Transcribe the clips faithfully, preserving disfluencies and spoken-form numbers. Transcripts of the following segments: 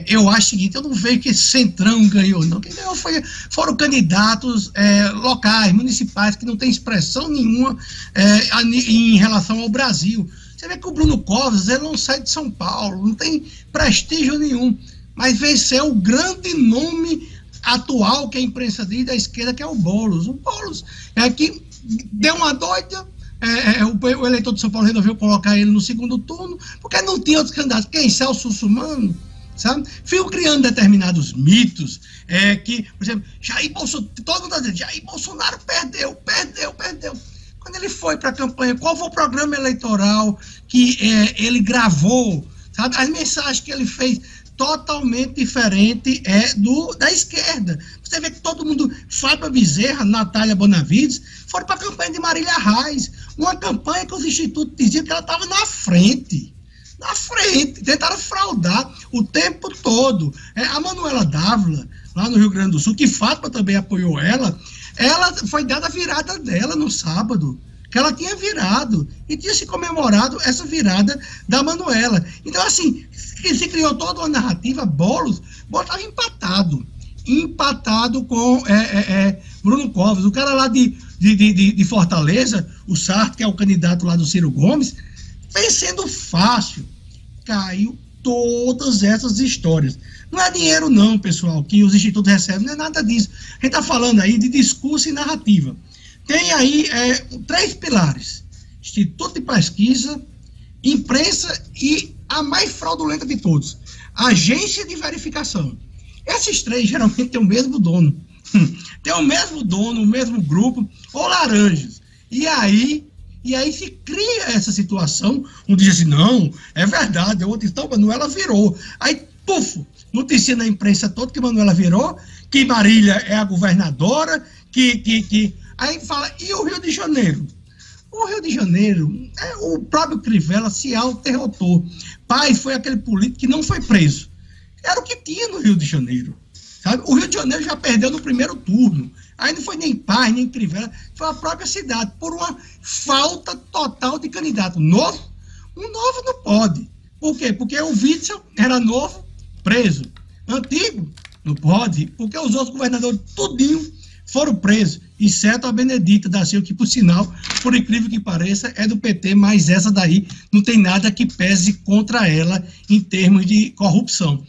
é, eu acho o seguinte, eu não vejo que esse Centrão ganhou, não. Quem ganhou foi, foram candidatos é, locais, municipais, que não tem expressão nenhuma é, em relação ao Brasil. Você vê que o Bruno Covas, ele não sai de São Paulo, não tem prestígio nenhum, mas venceu o grande nome atual que a imprensa diz da esquerda, que é o Boulos. O Boulos é que deu uma doida, é, é, o, o eleitor de São Paulo resolveu colocar ele no segundo turno, porque não tinha outros candidatos. Quem? Celso Russomano, sabe? Ficam criando determinados mitos, é, que, por exemplo, Jair Bolsonaro, todo mundo está dizendo, Jair Bolsonaro perdeu, perdeu, perdeu. Quando ele foi para a campanha, qual foi o programa eleitoral que é, ele gravou, sabe? As mensagens que ele fez, totalmente diferente é do da esquerda. Você vê que todo mundo, Fábio Bezerra, Natália Bonavides, foram para a campanha de Marília Reis, uma campanha que os institutos diziam que ela estava na frente, na frente, tentaram fraudar o tempo todo. É, a Manuela Dávila, lá no Rio Grande do Sul, que Fátima também apoiou ela, ela foi dada a virada dela no sábado, que ela tinha virado, e tinha se comemorado essa virada da Manuela. Então, assim, se criou toda uma narrativa, Boulos, Boulos estava empatado, empatado com é, é, é, Bruno Covas, o cara lá de, de, de, de Fortaleza, o Sarto, que é o candidato lá do Ciro Gomes, vencendo fácil. Caiu todas essas histórias. Não é dinheiro não, pessoal, que os institutos recebem, não é nada disso. A gente está falando aí de discurso e narrativa. Tem aí é, três pilares: Instituto de Pesquisa, imprensa e a mais fraudulenta de todos, agência de verificação. Esses três geralmente têm o mesmo dono. Tem o mesmo dono, o mesmo grupo, ou laranjas. E aí, e aí se cria essa situação, um diz assim, não, é verdade, o outro diz, então, Manuela virou. Aí, puf, notícia na imprensa toda que Manuela virou, que Marília é a governadora, que... que, que aí fala, e o Rio de Janeiro? O Rio de Janeiro, é, o próprio Crivella se auto-derrotou. Paz foi aquele político que não foi preso. Era o que tinha no Rio de Janeiro. Sabe? O Rio de Janeiro já perdeu no primeiro turno. Aí não foi nem Paz, nem Crivella, foi a própria cidade, por uma falta total de candidato. Novo? Um novo não pode. Por quê? Porque o Witzel era novo, preso. Antigo? Não pode, porque os outros governadores, tudinho, foram presos, exceto a Benedita da Silva, que, por sinal, por incrível que pareça, é do P T, mas essa daí não tem nada que pese contra ela em termos de corrupção.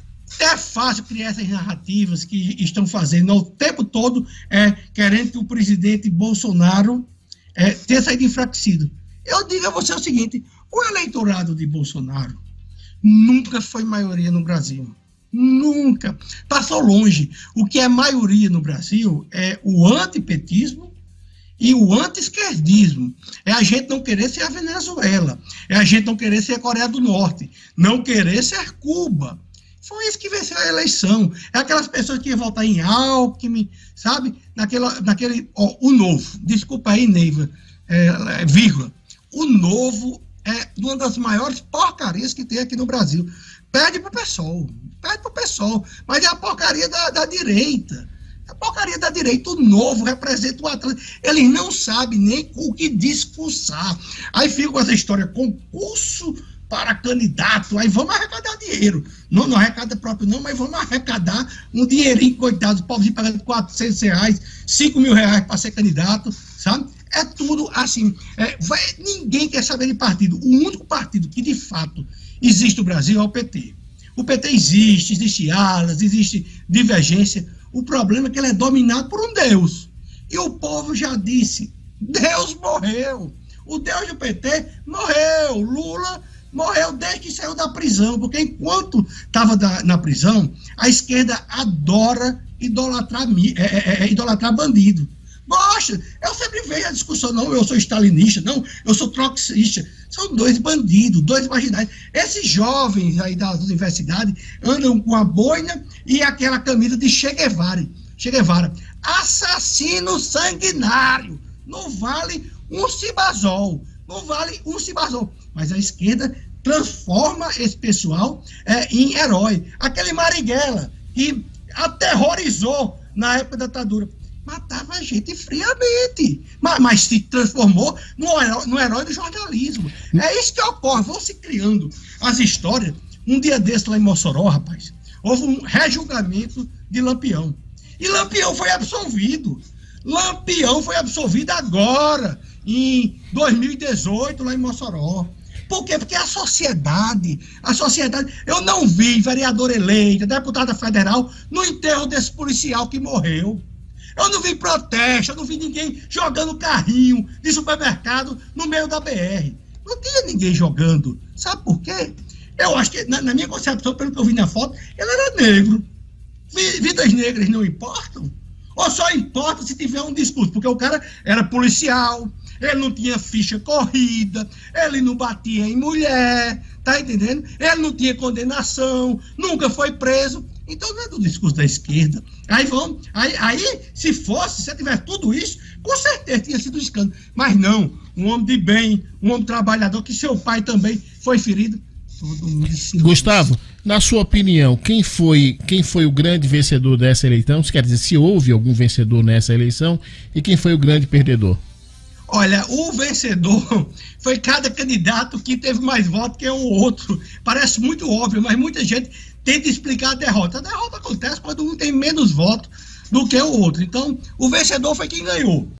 É fácil criar essas narrativas que estão fazendo o tempo todo, é, querendo que o presidente Bolsonaro é, tenha saído enfraquecido. Eu digo a você o seguinte, o eleitorado de Bolsonaro nunca foi maioria no Brasil. Nunca. Passou longe. O que é maioria no Brasil é o antipetismo e o anti-esquerdismo. É a gente não querer ser a Venezuela. É a gente não querer ser a Coreia do Norte. Não querer ser Cuba. Foi isso que venceu a eleição. É aquelas pessoas que iam votar em Alckmin, sabe? Naquela, naquele... Ó, o novo. Desculpa aí, Neiva. É, vírgula. O novo é uma das maiores porcarias que tem aqui no Brasil. Pede pro PSOL. Pede pro PSOL. Mas é a porcaria da, da direita. A porcaria da direita. O novo representa o Atlântico. Eles não sabem nem o que discursar. Aí fica com essa história, concurso para candidato. Aí vamos arrecadar dinheiro. Não, não arrecada próprio não, mas vamos arrecadar um dinheirinho, coitado. Os pobres pagando quatrocentos reais, cinco mil reais para ser candidato, sabe? É tudo assim. É, vai, ninguém quer saber de partido. O único partido que de fato existe no Brasil é o P T. O P T existe, existe alas, existe divergência. O problema é que ele é dominado por um Deus. E o povo já disse, Deus morreu. O Deus do P T morreu. Lula morreu desde que saiu da prisão, porque enquanto estava na prisão, a esquerda adora idolatrar, é, é, é, idolatrar bandido. Gosta. Eu sempre vejo a discussão, não, eu sou stalinista, não, eu sou trotskista. São dois bandidos, dois imaginários. Esses jovens aí das universidades andam com a boina e aquela camisa de Che Guevara. Che Guevara. Assassino sanguinário. Não vale um cibazol. Não vale um cibazol. Mas a esquerda transforma esse pessoal é, em herói. Aquele Marighella que aterrorizou na época da ditadura. Matava a gente friamente, mas, mas se transformou no herói, no herói do jornalismo. É isso que ocorre, vão se criando as histórias. Um dia desse lá em Mossoró, rapaz, houve um rejulgamento de Lampião. E Lampião foi absolvido. Lampião foi absolvido agora, em dois mil e dezoito, lá em Mossoró. Por quê? Porque a sociedade, a sociedade... Eu não vi vereador eleito, deputada federal, no enterro desse policial que morreu. Eu não vi protesto, eu não vi ninguém jogando carrinho de supermercado no meio da B R. Não tinha ninguém jogando. Sabe por quê? Eu acho que, na, na minha concepção, pelo que eu vi na foto, ele era negro. Vidas negras não importam? Ou só importa se tiver um discurso? Porque o cara era policial, ele não tinha ficha corrida, ele não batia em mulher, tá entendendo? Ele não tinha condenação, nunca foi preso. Então não é do discurso da esquerda. Aí vão, aí, aí se fosse, se tivesse tudo isso, com certeza tinha sido um escândalo. Mas não, um homem de bem, um homem trabalhador, que seu pai também foi ferido. Todo mundo Gustavo, isso. Na sua opinião, quem foi, quem foi o grande vencedor dessa eleição? Quer dizer, se houve algum vencedor nessa eleição, e quem foi o grande perdedor? Olha, o vencedor foi cada candidato que teve mais votos que o outro. Parece muito óbvio, mas muita gente tenta explicar a derrota. A derrota acontece quando um tem menos votos do que o outro. Então, o vencedor foi quem ganhou.